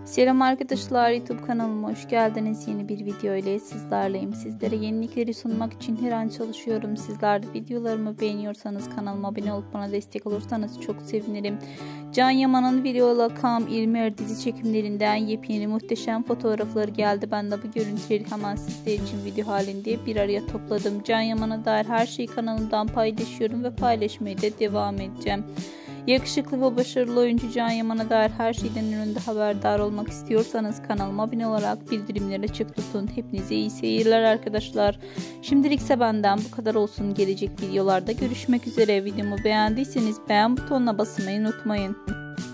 Selam arkadaşlar, YouTube kanalıma hoş geldiniz. Yeni bir video ile sizlerleyim. Sizlere yenilikleri sunmak için her an çalışıyorum. Sizler de videolarımı beğeniyorsanız kanalıma abone olup bana destek olursanız çok sevinirim. Can Yaman'ın Video'la Kam İlmer dizi çekimlerinden yepyeni muhteşem fotoğrafları geldi. Ben de bu görüntüleri hemen sizler için video halinde bir araya topladım. Can Yaman'a dair her şeyi kanalımdan paylaşıyorum ve paylaşmaya da devam edeceğim. Yakışıklı ve başarılı oyuncu Can Yaman'a dair her şeyden önünde haberdar olmak istiyorsanız kanalıma abone olarak bildirimleri açık tutun. Hepinize iyi seyirler arkadaşlar. Şimdilik ise benden bu kadar olsun. Gelecek videolarda görüşmek üzere. Videomu beğendiyseniz beğen butonuna basmayı unutmayın.